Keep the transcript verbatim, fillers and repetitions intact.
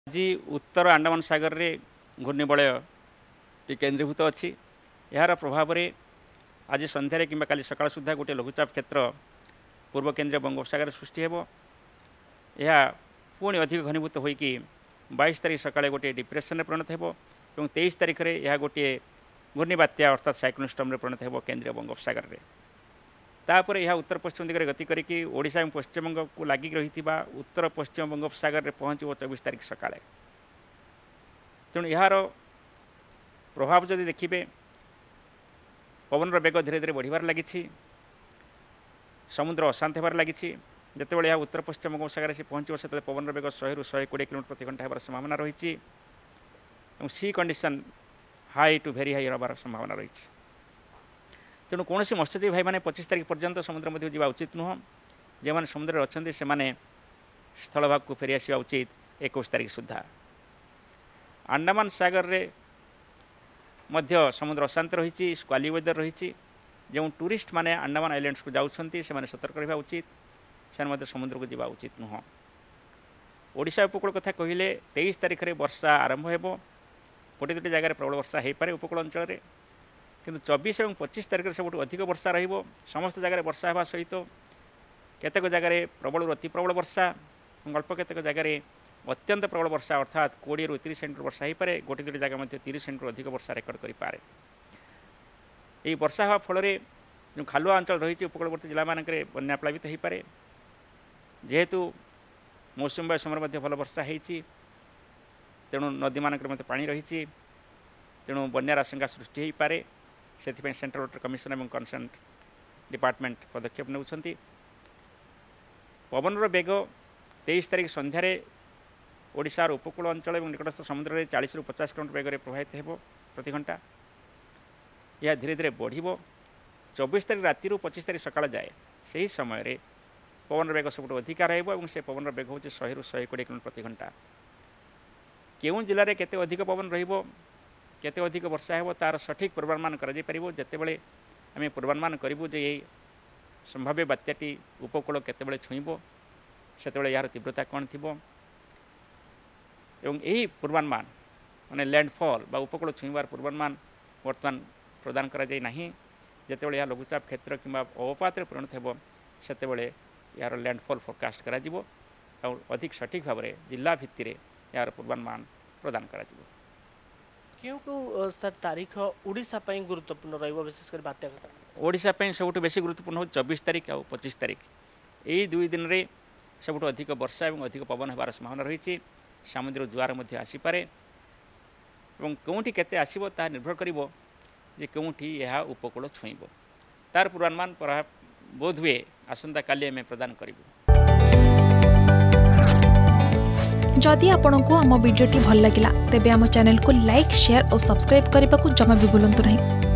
आज उत्तर अंडमान सागर रे घूर्णिबलय केन्द्रीभूत अच्छी यार प्रभाव में आज संध्यारे कि काली सकाळ सुधा गोटे लघुचाप क्षेत्र पूर्व केन्द्रीय बंगोपसागर सृष्टि हेबो। यह पुणी अधिक घनीभूत होइकी बाईस तारीख सकाळे गोटे डिप्रेशन में परिणत हेबो एवं तेईस तारीख रे यह गोटे घूर्णिबात्या अर्थात साइक्लोन स्टॉर्म में परिणत हेबो केन्द्रीय बंगोपसागर रे। तापर यह उत्तर पश्चिम दिगरे गति करिकी ओडिशा एवं पश्चिमबंग को लागी रहिथिबा उत्तर पश्चिम बंगोपसागर रे पहुँचो चौबीस तारीख सकाळे। तेणु यार प्रभाव जदि देखिए पवन बेग धीरे धीरे बढ़िबार लगी, समुद्र अशांत होबार लगी। जितेबाला यह उत्तर पश्चिम बंगोपसागर से पहुँचो से पवन बेग सौ रु शहे कोड़े किलोमीटर प्रति घंटा होबार संभावना रही। C condition high to very high रहार संभावना रही। तेणु कौन मत्स्यजीवी भाई मैंने पच्चीस तारीख पर्यंत समुद्र मध्य जावा उचित नुह। जो मैंने समुद्र अच्छा से स्थल भाग को फेरी आसवा उचित इक्कीस तारीख सुधा। अंडमान सागर रे मध्य समुद्र अशांत रही, स्क्वाली वेदर रही। जो टूरिस्ट माने अंडमान आइलैंड्स को जाउछंती से माने सतर्क रहा उचित, से समुद्र को जावा उचित नुह। ओडिशा उपकूल कथा कहले तेईस तारीख रे वर्षा आरंभ हेबो। गोटे दुटी जगह प्रबल वर्षा हो पारे उपकूल अंचल रे, किंतु चौबीस और पच्चीस तारीख में सब अधिक वर्षा रहिबो। समस्त जगह वर्षा होगा सहित केतेक जगह प्रबल अति प्रबल वर्षा, अल्प केतेक जगह अत्यंत प्रबल वर्षा अर्थात कोड़े रु तीस सेंटीमीटर वर्षा हो पारे। गोटे दुटी जगह मध्य तीस सेंटीमीटर अधिक वर्षा रेकर्ड करें। यही वर्षा हवा फल जो खालुआ अंचल रही उपकूलवर्ती जिला मानक बन्या प्लावित हो पारे। जेहेतु मौसुमी वायु समय मध्य भल वर्षा होती, तेणु नदी मानक मध्य पानी रही, तेणु बन्यार आशंका सृष्टि हो पारे। से सेंट्रल वाटर कमिशन और कंसर्न डिपार्टमेंट पदक्षेप नेउछंती। पवन बेग तेईस तारीख संध्यारे ओडिशार उपकूल अंचल और निकटस्थ समुद्र में चालीस रु पचास किलोमीटर बेगर प्रभावित हो प्रति घंटा। यह धीरे धीरे बढ़िबो। चौबीस तारीख राति पच्चीस तारीख सकाळ जाए से समय रे पवन बेग सब अधिका रहिबो। से पवन बेग हूँ शहे रु शहे कोड़े किलोमीटर प्रति घंटा। केउं जिले में केते अधिक पवन रहिबो, केते अधिक वर्षा हेबो तार सठिक पूर्वानुमान करा जाय परिबो। जेतेबेले आमे पूर्वानुमान करिबो जे ये संभाव्य बात्याटी उपकूल केतेबेले छुईबो, सेतेबेले यार तीव्रता कौन थिबो एवं यही पूर्वानुमान माने लैंडफॉल बा उपकूल छुईबार पूर्वानुमान वर्तमान प्रदान करा जाय नाही। जेतेबेले या लघुचाप क्षेत्र किंबा अवपात रे परिणत हेबो सेतेबेले यार लैंडफॉल फोरकास्ट करा जिवो और अधिक सठिक भाव में जिला भित्ति रे यार पूर्वानुमान प्रदान करा जिवो। क्यों क्यों सर तारीख ओडिशा पई गुरुत्वपूर्ण रहिबो, विशेषकर बात्या घटना ओडिशा पई सबुठ बेसी गुरुत्वपूर्ण हो चौबीस तारीख और पच्चीस तारीख। यही दुई दिन रे सबुठ अधिक वर्षा और अधिक पवन होबार संभावना रही। समुद्र जुआर मध्य आसीपारे और कौटी केते आसीबो ता निर्भर करिवो जे कौटी यह उपकूल छुईबो। तार पूर्वानुमान बोध हुए आसंता काली आमे प्रदान करिवो। जदि आपंक आम भिडी भल लगा तेब आम चैनल को लाइक शेयर और सब्सक्राइब करने को जमा भी भूलु नहीं।